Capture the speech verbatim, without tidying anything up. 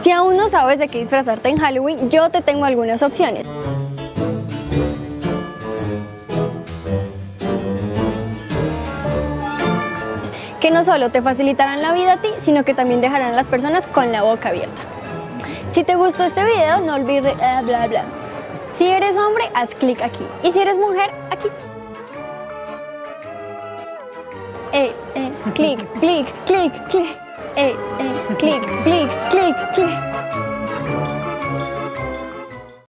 Si aún no sabes de qué disfrazarte en Halloween, yo te tengo algunas opciones. Que no solo te facilitarán la vida a ti, sino que también dejarán a las personas con la boca abierta. Si te gustó este video, no olvides eh, bla bla. Si eres hombre, haz clic aquí. Y si eres mujer, aquí. Eh, eh, clic, clic, clic, clic. Eh, eh, clic, clic, clic, clic.